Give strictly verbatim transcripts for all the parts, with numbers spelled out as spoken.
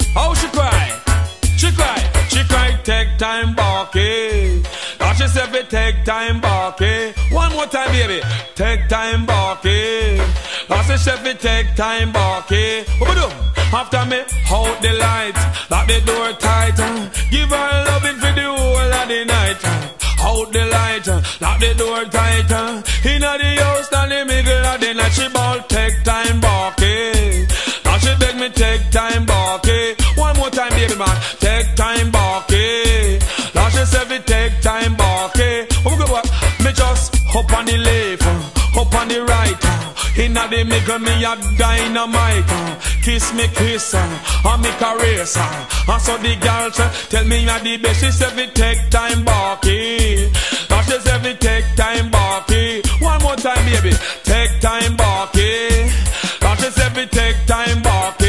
How she cry? She cry, she cry, take time, Barky. Now she said, we take time, Barky. One more time, baby. Take time, Barky. Now she said, we take time, Barky. What we do? After me, hold the light, lock the door tight. Give her loving for the whole of the night. Hold the light, lock the door tight. Inna the house, down the middle of the night. She ball, take time, Barky. Now she beg me, take time, Barky. One more time, baby man. Take time, Barky. Now she said, we take time, Barky. Oh, go what? Me just hop on the left, hop on the right. Inna the middle, me a dynamite. Kiss me, kiss her, and me caress her. And so the girl say, tell me you're the best. She said, we take time, Barky. Now she said, we take time, Barky. One more time, baby. Take time, Barky. Now she said, we take time,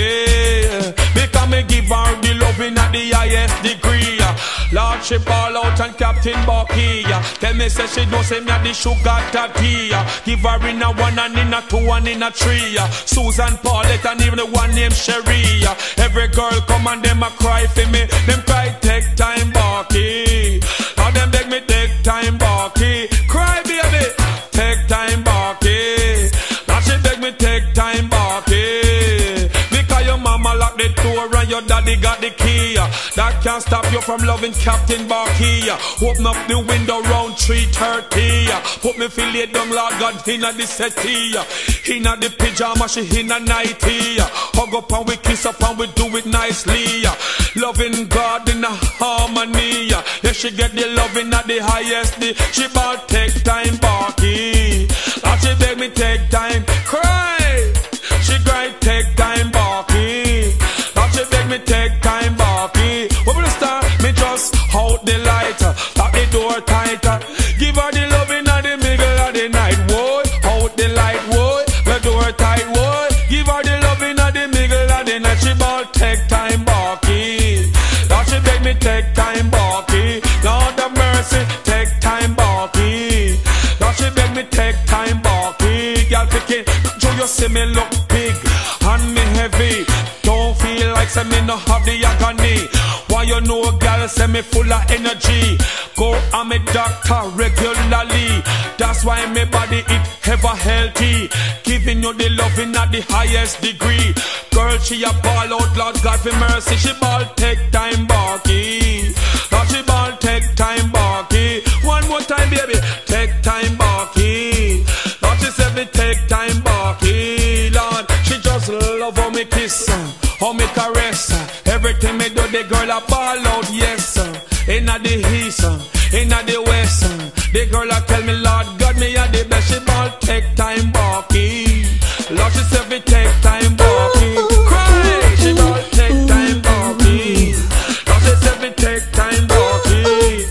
Barky. Because me give her the loving at the highest degree. Lord, she ball out and Captain Barky. Tell me, say she don't say me a the sugar daddy. Give her in a one and in a two and in a three. Susan, Paulette and even the one named Sherry. Every girl come and them a cry for me. Them cry, take time, Barky. Now them beg me, take time, Barky. Cry, baby, take time, Barky. Now she beg me, take time, Barky. Because your mama locked the door and your daddy got the key. That can't stop you from loving Captain Barky. Open up the window round three thirty. Put me feel lay down, Lord God, inna the settee. Inna the pyjama, she inna nighty. Hug up and we kiss up and we do it nicely. Loving God in a harmony. Yeah, she get the loving at the highest. She bought take time, Barky. Now she beg me take time, cry. She cry, take time, Barky. Now she beg me take time, Barky. What will start? Me just hold the light, lock the door tighter. Give her the loving at the middle of the night, boy. Hold the light, boy. The door tight, boy. Give her the loving at the middle of the night. She ball take time, Barky. Now she beg me take time, Barky. Lord of mercy, take time, Barky. Now she beg me take time, Barky. Girl picking, so you see me look big and me heavy. Don't feel like say me no have the agony. Why you know girl say me full of energy. Go and me doctor regularly. That's why me body it ever healthy. Giving you the loving at the highest degree. Girl she a ball out, Lord God for mercy. She ball take time, Barky. Now she ball take time, Barky. One more time, baby, take time, Barky. Now she said me take time, Barky. Lord, she just love how me kiss her, how me caress her. Everything me do, the girl a ball out, yes sir. Inna the east, inna the west, the girl a tell me, Lord God, me a the best. She ball take time, Barky. Lord, she said me take time, Barky. Cry, she ball take time, Barky. Lord, she said me take time, Barky.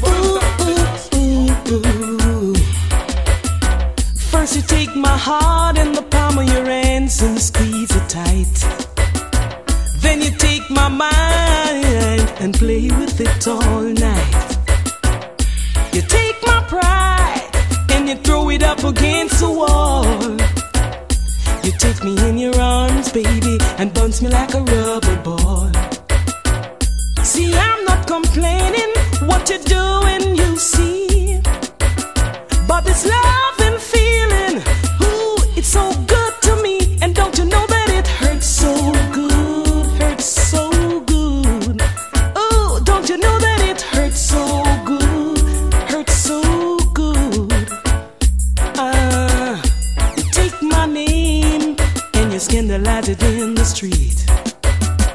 First you take my heart in the palm of your hands and squeeze it tight. Then you take my mind and play with it all night. You take my pride and you throw it up against the wall. You take me in your arms, baby, and bounce me like a rubber ball. See, I'm not complaining what you're doing, you see. But this love and feeling, ooh, it's so good to me. And don't you know that it hurts so good, hurts so good. Oh, don't you know that it hurts so good, hurts so good. Ah, you take my name and you scandalize it in the street.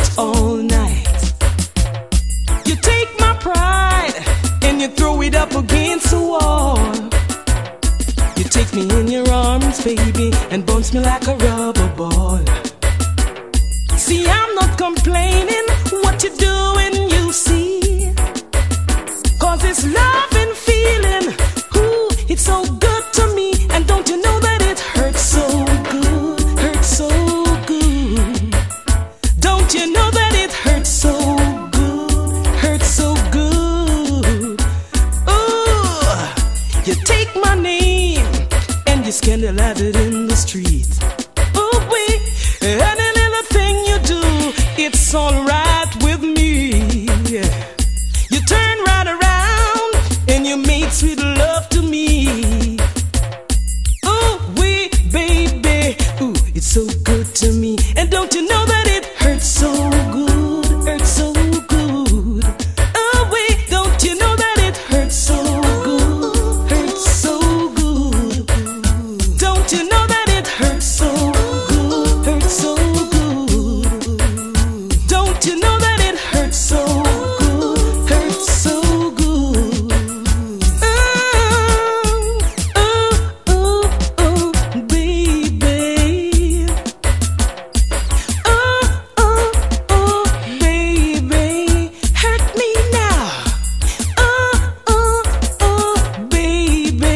it all night. You take my pride and you throw it up against the wall. You take me in your arms, baby, and bounce me like a rubber ball. See, I'm not complaining what you're doing, you see, 'cause it's love and feeling, ooh, it's so good to me. And don't you know that it hurts so good, hurts so good. Don't you know that it hurts so good, hurts so good. Ooh, you take my name and you scandalize it in the street. Ooh, we, any little thing you do, it's alright with me. You turn right around and you make sweet love to me. Ooh, we, baby, ooh, it's so good to me. And don't you know that it hurts so good, hurts so good. Oh, wait, don't you know that it hurts so good, hurts so good. Don't you know that it hurts so good, hurts so good. Don't you know that it hurts so good, hurts so good. Oh, oh, oh, oh, baby. Oh, oh, oh, baby, hurt me now. Oh, oh, oh, baby.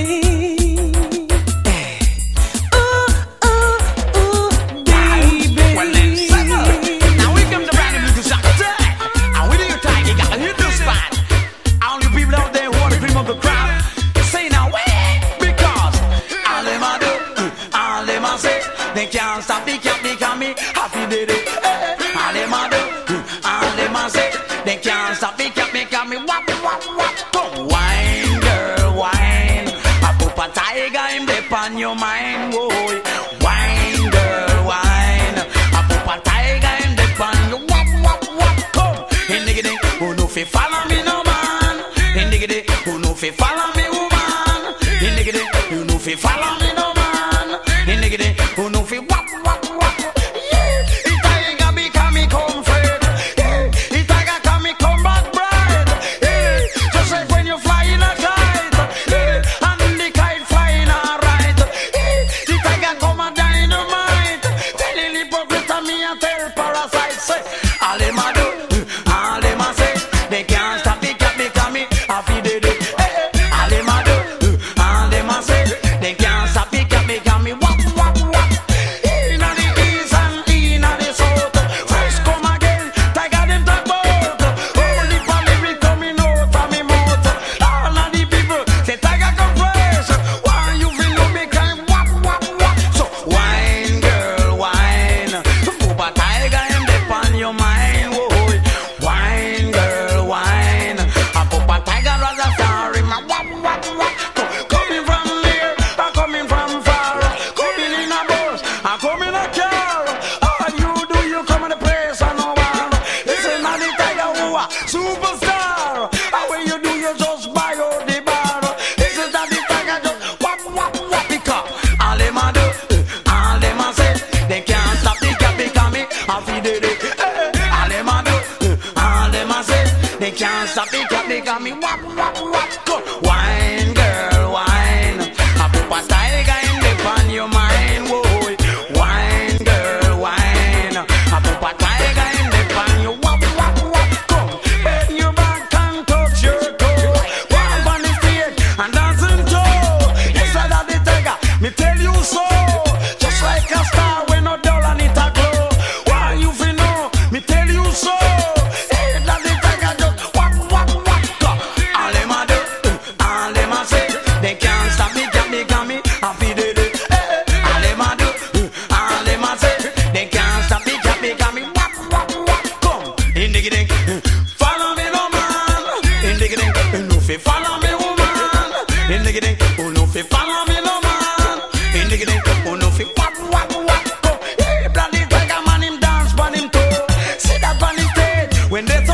Oh, oh, oh, baby. Well then, settle. Now we come to brand new music shop attack. And we do your time, you gotta hit the spot. All you people out there who want to cream up the crowd, say now wait, because all them I do, all them I say, they can't stop, they can't, they can't me happy did it. All them I do, all them I say, they can't stop, they can't, they can't me wap, wap, wap. Come wine, girl, wine. I put a tiger in the pan your mind, boy. Wine, girl, wine. I put a tiger in the pan, you wap, wap, wap. Come, in the giddy, who no fi follow me no man. In the giddy, who no fi follow me woman. In the giddy, who no fi follow me no man. In the giddy, who no fi wap, wap, wap. Yeah, it tiger become me comfort. Yeah, it tiger come me come back bright. Yeah, just like when you fly in a kite. Yeah, and the kite flying alright. Yeah, the tiger come a dynamite. Tell the hypocrite and me a tell parasite. Say, all them a do, all them a say, they can't stop the cat become me happy did it. All them a do, all them a say, they can't stop the cat become me wap, wap, wap. Inna the east and inna the south, fresh come again, tiger them talk about. Only for lyric coming out of me mouth. All of the people say tiger come fresh. Why you feel no me crying wap, wap, wap. So wine, girl, wine. Put a tiger in the pan your mind, boy. Wine, girl, wine. I put a tiger rather sorry, my wap, wap, wap. Come, coming from near, I'm coming from far. Coming in a bus, I'm coming a car. All you do, you come in the place and no one. This is not the tiger who a superstar. And when you do, you just buy out the bar. This is not the tiger just wap, wap, wap. Because all them a do, all them a say, they can't stop the cat because me happy did it. All them a do, all them a say, they can't stop the cat because me wap, wap, wap. Go. Wine, girl, wine. I put a tiger in the pan your mind, boy. Wine, girl, wine. I put a tiger in the pan you wap, wap, wap. Come, bend your back and touch your toe. Walk on the stage and dance in toe. Instead of the tiger, me tell you so. Just like a star when no dull and it a glow. Why you feel know? Me tell you so. Hey, that the tiger just wap, wap, wap. Go. All them a do, all them a say, they can't stop me, can't become me happy did it. All them a do, all them a say, they can't stop me, can't become me wap, wap, wap. Come, in the giddy, follow me no man. In the giddy, no fi follow me woman. In the giddy, oh no fi follow me no man. In the giddy, oh no fi wap, wap, wap. Come, hey, bloody tiger man him dance on him toe. See that on the stage when they